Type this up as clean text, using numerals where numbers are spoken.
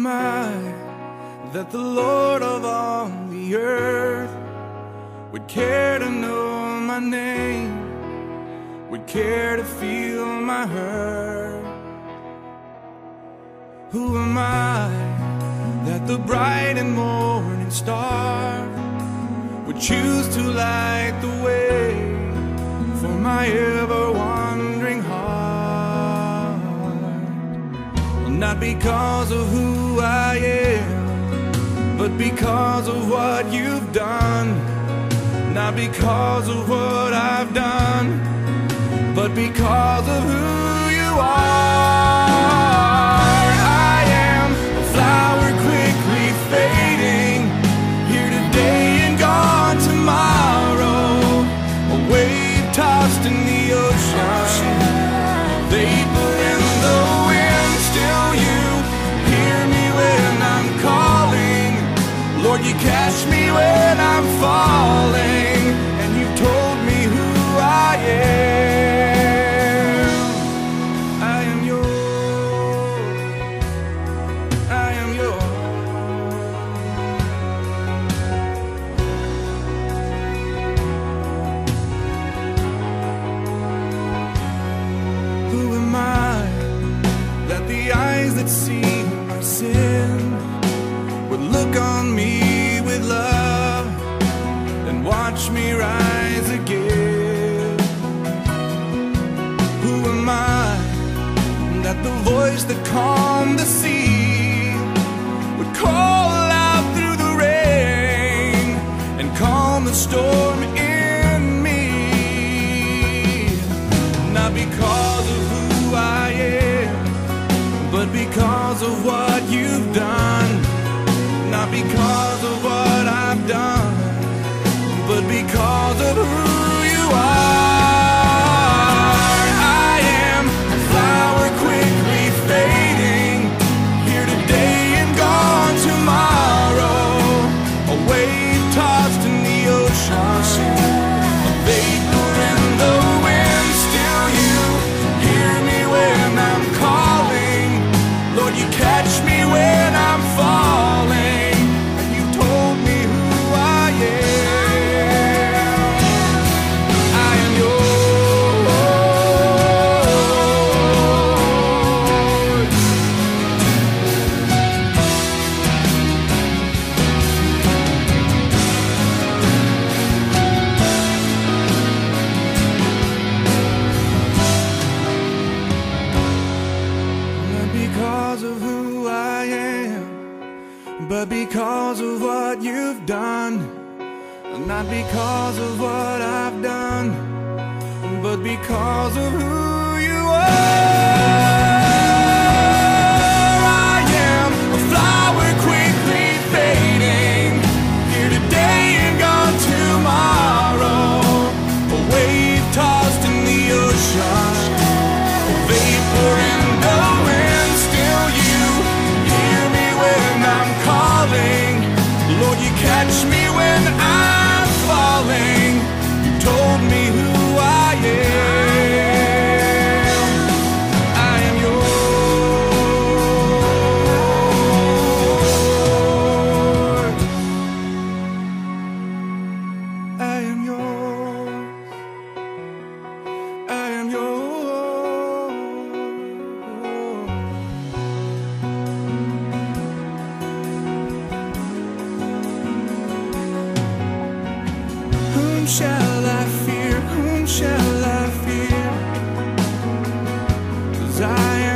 I that the Lord of all the earth would care to know my name, would care to feel my hurt? Who am I that the bright and morning star would choose to light the way for my ever-wandering heart? Well, not because of who I am, but because of what you've done. Not because of what I've done, but because of who you are. I am a flower quickly fading, here today and gone tomorrow, a wave tossed in the ocean, vapor in the wind. Still you hear me when I'm calling, Lord, you catch me when I'm falling, and you told me who I am. I am yours, I am yours. Who am I that the eyes that see my sin would look on me with love and watch me rise again? Who am I that the voice that calmed the sea would call out through the rain and calm the storm in me? Not because of who I am, but because of what you've done. Not because of what I've done, but because of who you are. I am a flower quickly fading, here today and gone tomorrow, a wave tossed in the ocean, a vapor in the wind. Still you hear me when I'm calling, Lord, you catch me when I'm falling. But because of what you've done, not because of what I've done, but because of who you are. I am a flower quickly fading, here today and gone tomorrow, a wave tossed in the ocean, a vapor in the wind. Still you hear me when I'm calling, Lord, you catch me when I'm falling. You told me who I am. I am yours. I am yours. I am yours. Whom shall I fear? Whom shall I fear? 'Cause I